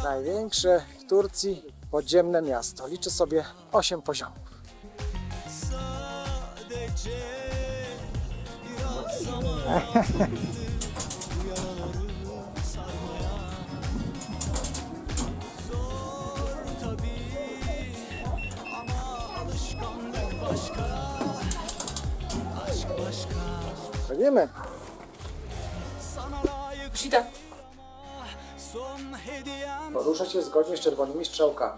Największe w Turcji podziemne miasto. Liczy sobie 8 poziomów. Wiemy. Porusza się zgodnie z czerwonymi strzałkami.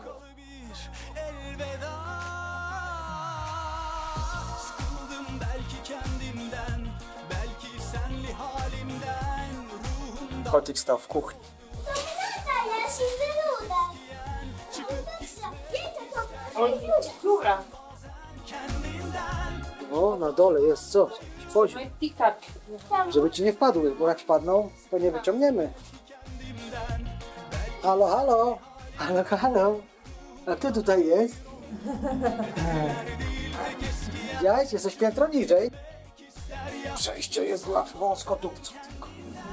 Kotik stał w kuchni. O, na dole jest co? Poziom. Żeby ci nie wpadły, bo jak wpadną, to nie wyciągniemy. Halo, halo! Halo, halo! A ty tutaj jest? Widziałeś? Jesteś piętro niżej. Przejście jest dla wąskotubców tylko.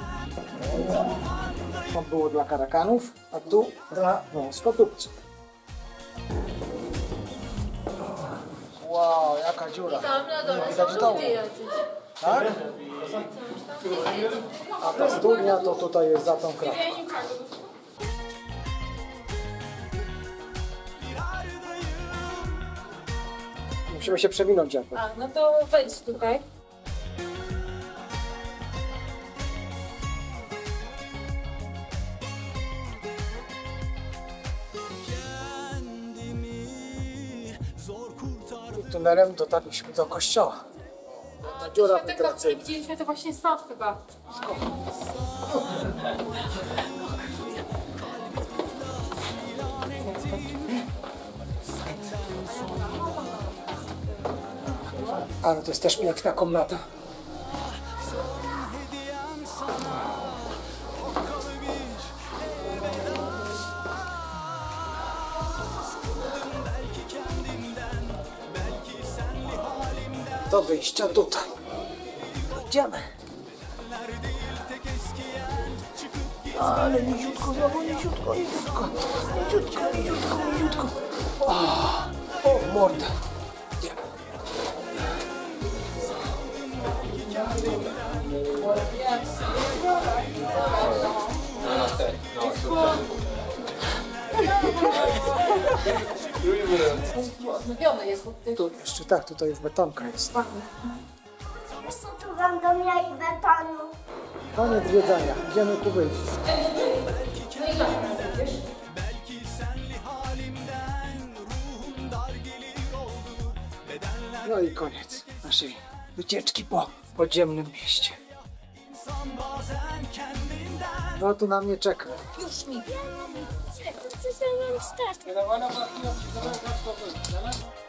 To było dla karakanów, a tu dla wąskotubców. Wow, jaka dziura. Nie widać dołu. Tak? A ta studnia to tutaj jest za tą kratką. Musimy się przewinąć jakoś. A, no to wejdź tutaj. I tunelem dotarliśmy do kościoła. Ta dziura wentylacyjna. Widzieliśmy to właśnie stąd chyba. Ale to jest też piękna komnata. Do wyjścia tutaj. Idziemy. Ale niziutko, znowu niziutko, niziutko. Niziutko, niziutko, niziutko. O, w mordę. Odnowiony jest od tych. Tu jeszcze tak, tutaj już betonka jest. Jeszcze tu randomia i betonu. Koniec zwiedzania, idziemy tu wyjść. No i jak idziesz? No i koniec naszej wycieczki po podziemnym mieście. No tu na mnie czeka. Już mi. Chcę start.